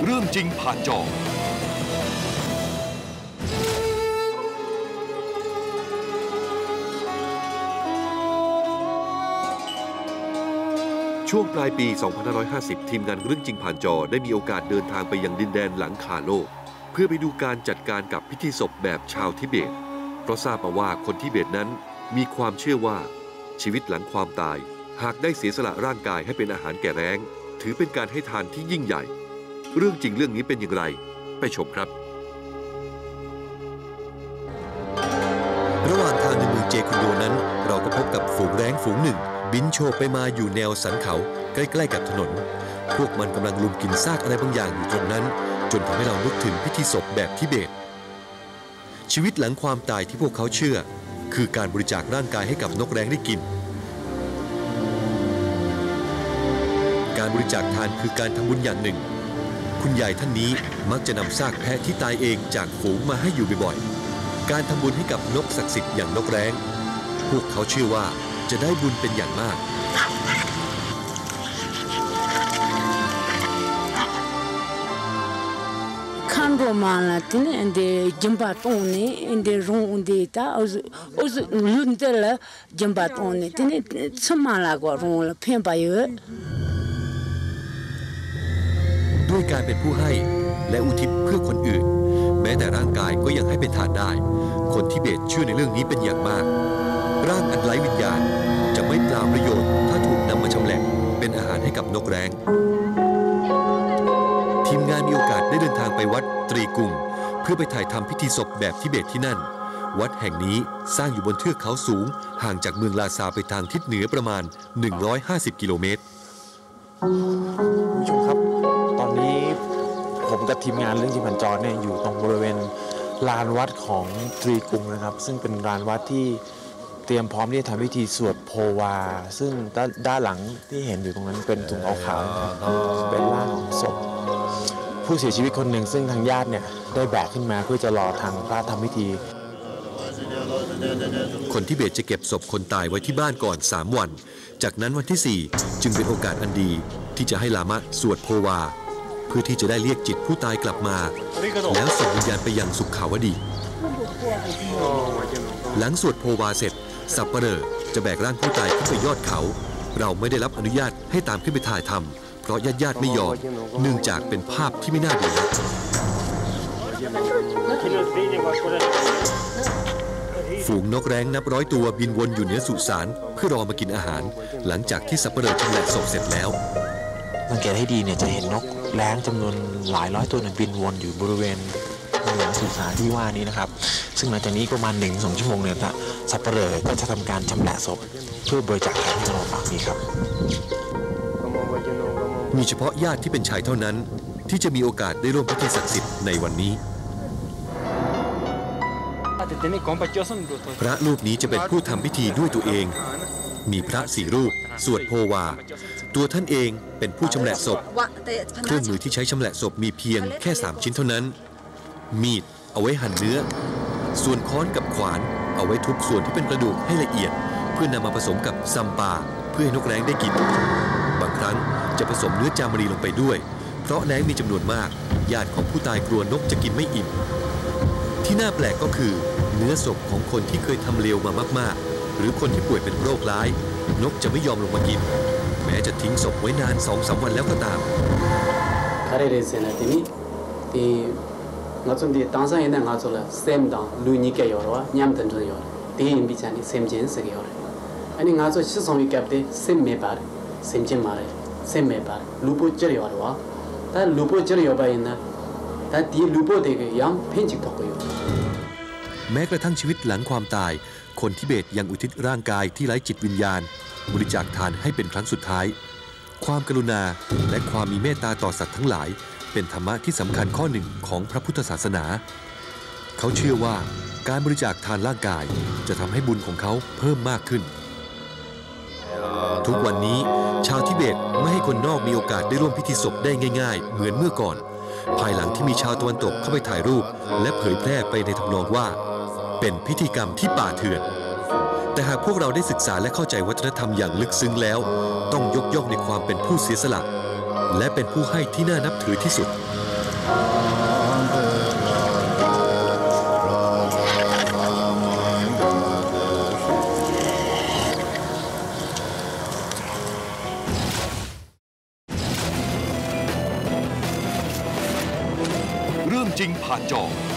รื่องจริงผ่านจอช่วงปลายปี 2550 ทีมงานเรื่องจริงผ่านจอได้มีโอกาสเดินทางไปยังดินแดนหลังคาโลกเพื่อไปดูการจัดการกับพิธีศพแบบชาวทิเบตเพราะทราบมาว่าคนทิเบตนั้นมีความเชื่อว่าชีวิตหลังความตายหากได้เสียสละร่างกายให้เป็นอาหารแก่แร้งถือเป็นการให้ทานที่ยิ่งใหญ่เรื่องจริงเรื่องนี้เป็นอย่างไรไปชมครับระหว่างทางในเมืองเจคุนโดนั้นเราก็พบกับฝูงแร้งฝูงหนึ่งบินโฉบไปมาอยู่แนวสันเขาใกล้ๆกับถนนพวกมันกำลังลุมกินซากอะไรบางอย่างอยู่ตรงนั้นจนทำให้เรานึกถึงพิธีศพแบบทิเบตชีวิตหลังความตายที่พวกเขาเชื่อคือการบริจาคร่างกายให้กับนกแร้งได้กินการบริจาคทานคือการทำบุญอย่างหนึ่งคุณยายท่านนี้มักจะนำซากแพะที่ตายเองจากฝูงมาให้อยู่บ่อยๆการทำบุญให้กับนกศักดิ์สิทธิ์อย่างนกแร้งพวกเขาเชื่อว่าจะได้บุญเป็นอย่างมากคันโรมาลาตินอันเดจัมบาตอนนี้อันเดรงอันเดตาอุสลุนเตละจัมบาตอนนี้ตินสมาลากว่ารงละเพียงไปเยอะด้วยการเป็นผู้ให้และอุทิศเพื่อคนอื่นแม้แต่ร่างกายก็ยังให้เป็นทานได้คนทิเบตเชื่อในเรื่องนี้เป็นอย่างมากร่างอันไร้วิญญาณจะไม่เปล่าประโยชน์ถ้าถูกนำมาชำแหละเป็นอาหารให้กับนกแร้งทีมงานมีโอกาสได้เดินทางไปวัดตรีกุงเพื่อไปถ่ายทำพิธีศพแบบทิเบตที่นั่นวัดแห่งนี้สร้างอยู่บนเทือกเขาสูงห่างจากเมืองลาซาไปทางทิศเหนือประมาณ150 กิโลเมตรผู้ชมครับตอนนี้ผมกับทีมงานเรื่องจริงผ่านจอเนี่ยอยู่ตรงบริเวณลานวัดของตรีกุงนะครับซึ่งเป็นลานวัดที่เตรียมพร้อมที่จะทำพิธีสวดโพวาซึ่งด้านหลังที่เห็นอยู่ตรงนั้นเป็นถุงขาวๆเป็นร่างของศพผู้เสียชีวิตคนหนึ่งซึ่งทางญาติเนี่ยได้แบกขึ้นมาเพื่อจะรอทางพระทำพิธีคนทิเบตจะเก็บศพคนตายไว้ที่บ้านก่อน3 วันจากนั้นวันที่4จึงเป็นโอกาสอันดีที่จะให้ลามะสวดโพวาเพื่อที่จะได้เรียกจิตผู้ตายกลับมาแล้วส่งวิญญาณไปยังสุขาวดีหลังสวดโพวาเสร็จสัปเหร่อจะแบกร่างผู้ตายขึ้นไปยอดเขาเราไม่ได้รับอนุญาตให้ตามขึ้นไปถ่ายทำเพราะญาติไม่ยอมเนื่องจากเป็นภาพที่ไม่น่าดูฝูงนกแร้งนับร้อยตัวบินวนอยู่เหนือสุสานเพื่อรอมากินอาหารหลังจากที่สัปเหร่อชำแหละศพเสร็จแล้วสังเกตให้ดีเนี่ยจะเห็นนกแร้งจำนวนหลายร้อยตัวบินวนอยู่บริเวณเหนือสุสานที่ว่านี้นะครับซึ่งหลังจากนี้ประมาณ1-2 ชั่วโมงเนี่ยสัปเหร่อก็จะทำการชำแหละศพเพื่อบริจาคให้กับเราฝากนี้ครับมีเฉพาะญาติที่เป็นชายเท่านั้นที่จะมีโอกาสได้ร่วมพิธีศักดิ์สิทธิ์ในวันนี้พระรูปนี้จะเป็นผู้ทำพิธีด้วยตัวเองมีพระ4 รูปสวดโพวาตัวท่านเองเป็นผู้ชำแหละศพเครื่องมือที่ใช้ชำแหละศพมีเพียงแค่3 ชิ้นเท่านั้นมีดเอาไว้หั่นเนื้อส่วนค้อนกับขวานเอาไว้ทุบส่วนที่เป็นกระดูกให้ละเอียดเพื่อนำมาผสมกับซัมปาเพื่อให้นกแร้งได้กินบางครั้งจะผสมเนื้อจามรีลงไปด้วยเพราะแร้งมีจำนวนมากญาติของผู้ตายกลัวนกจะกินไม่อิ่มที่น่าแปลกก็คือเนื้อศพของคนที่เคยทำเลวมามากๆหรือคนที่ป่วยเป็นโรคร้ายนกจะไม่ยอมลงมากินแม้จะทิ้งศพไว้นาน 2-3 วันแล้วก็ตามงาส่วนที่ตั้งใจเนี่ยงาส่วนละเซมดังลุยนี่แกอยู่หรอวะยามตันจุดอยู่ที่อินพิจารณ์เซมเจนส์กี่อยู่อันนี้งาส่วนชิสองวิกับที่เซมเมบาร์เซมเจนมาเลยเซมเมบาร์ลูโปเจออยู่หรอวะแต่ลูโปเจออยู่ไปนะแต่ที่ลูโปเด็กยามเพ่งจิตตกอยู่แม้กระทั่งชีวิตหลังความตายคนทิเบตยังอุทิศร่างกายที่ไร้จิตวิญญาณบริจาคทานให้เป็นครั้งสุดท้ายความกรุณาและความมีเมตตาต่อสัตว์ทั้งหลายเป็นธรรมะที่สำคัญข้อหนึ่งของพระพุทธศาสนาเขาเชื่อว่าการบริจาคทานร่างกายจะทำให้บุญของเขาเพิ่มมากขึ้นทุกวันนี้ชาวทิเบตไม่ให้คนนอกมีโอกาสได้ร่วมพิธีศพได้ง่ายๆเหมือนเมื่อก่อนภายหลังที่มีชาวตะวันตกเข้าไปถ่ายรูปและเผยแพร่ไปในทำนองว่าเป็นพิธีกรรมที่ป่าเถื่อนแต่หากพวกเราได้ศึกษาและเข้าใจวัฒนธรรมอย่างลึกซึ้งแล้วต้องยกย่องในความเป็นผู้เสียสละและเป็นผู้ให้ที่น่านับถือที่สุดเรื่องจริงผ่านจอ